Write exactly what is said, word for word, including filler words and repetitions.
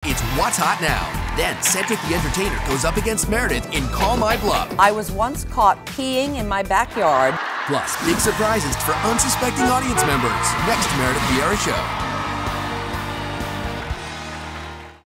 it's What's Hot Now. Then Cedric the Entertainer goes up against Meredith in Call My Bluff. I was once caught peeing in my backyard. Plus, big surprises for unsuspecting audience members. Next Meredith Vieira Show.